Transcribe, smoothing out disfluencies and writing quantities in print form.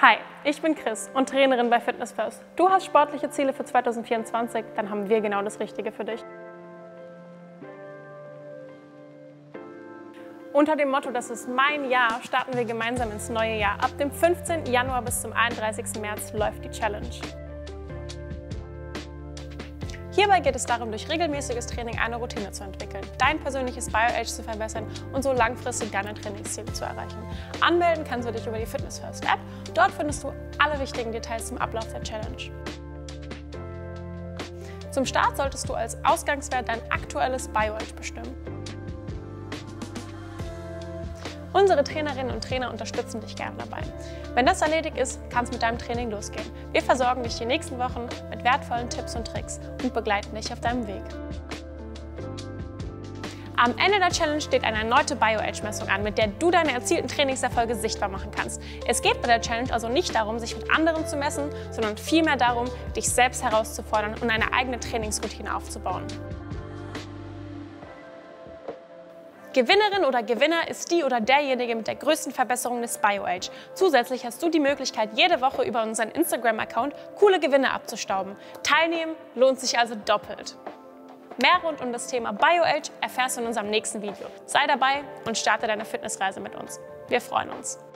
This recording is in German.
Hi, ich bin Chris und Trainerin bei Fitness First. Du hast sportliche Ziele für 2024, dann haben wir genau das Richtige für dich. Unter dem Motto, das ist mein Jahr, starten wir gemeinsam ins neue Jahr. Ab dem 15. Januar bis zum 31. März läuft die Challenge. Hierbei geht es darum, durch regelmäßiges Training eine Routine zu entwickeln, dein persönliches BioAge zu verbessern und so langfristig deine Trainingsziele zu erreichen. Anmelden kannst du dich über die Fitness First App. Dort findest du alle wichtigen Details zum Ablauf der Challenge. Zum Start solltest du als Ausgangswert dein aktuelles BioAge bestimmen. Unsere Trainerinnen und Trainer unterstützen dich gerne dabei. Wenn das erledigt ist, kann es mit deinem Training losgehen. Wir versorgen dich die nächsten Wochen mit wertvollen Tipps und Tricks und begleiten dich auf deinem Weg. Am Ende der Challenge steht eine erneute BioAge-Messung an, mit der du deine erzielten Trainingserfolge sichtbar machen kannst. Es geht bei der Challenge also nicht darum, sich mit anderen zu messen, sondern vielmehr darum, dich selbst herauszufordern und eine eigene Trainingsroutine aufzubauen. Gewinnerin oder Gewinner ist die oder derjenige mit der größten Verbesserung des BioAge. Zusätzlich hast du die Möglichkeit, jede Woche über unseren Instagram-Account coole Gewinne abzustauben. Teilnehmen lohnt sich also doppelt. Mehr rund um das Thema BioAge erfährst du in unserem nächsten Video. Sei dabei und starte deine Fitnessreise mit uns. Wir freuen uns.